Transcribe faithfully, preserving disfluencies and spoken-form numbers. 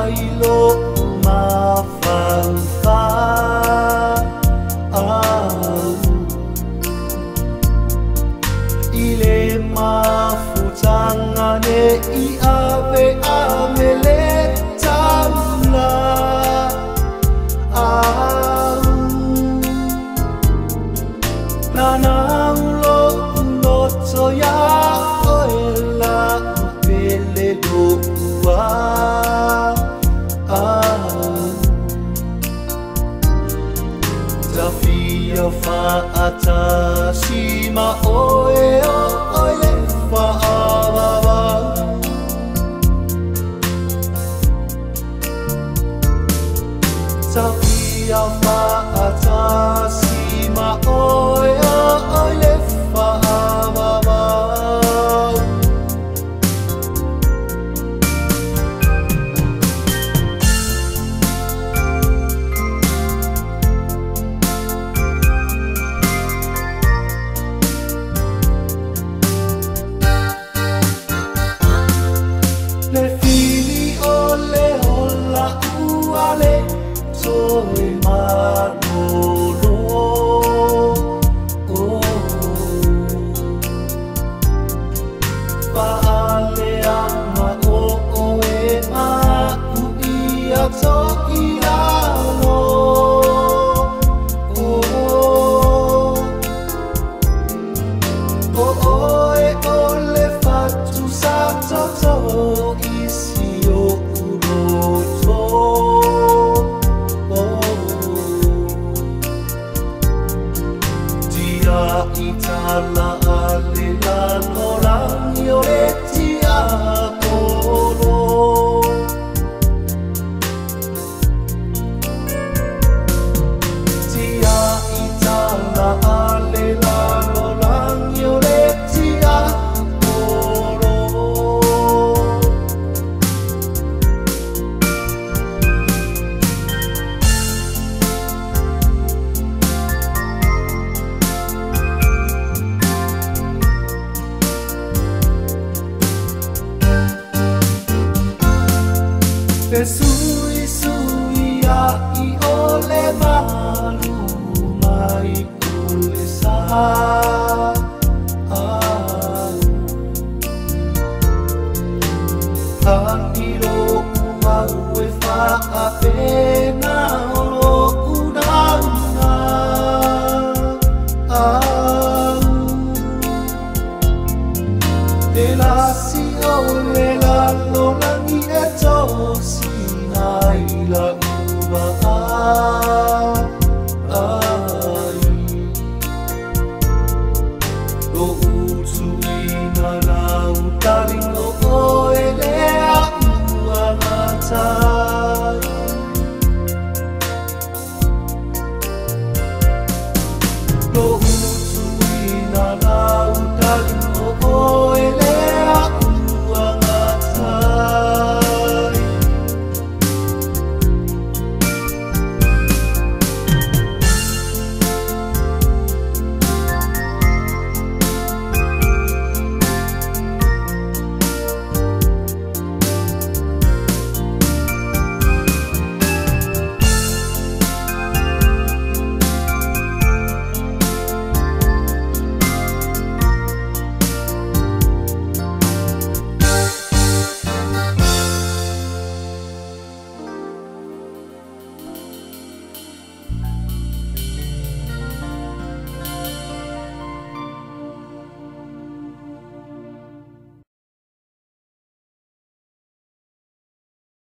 mailo mafaufa au ile mafutangane I ave amele tamla au nanaulo loto ya oela pele doa Tafia fa'ata shima oe oe fa'awawa Tafia fa'ata shima oe oe fa'awawa Le fili ole hola uale soy manolo oh Faale ama o oe ma uia to ilalo oh oh oe ole fatu sato to Itala alela lorang yoreti akolo Tia itala alela lorang yoreti akolo Te sui sui a I ole malu mai kule sa Taniro umau e fa a pena olo unanga Te la si ole la lolangi e tosi Naila uba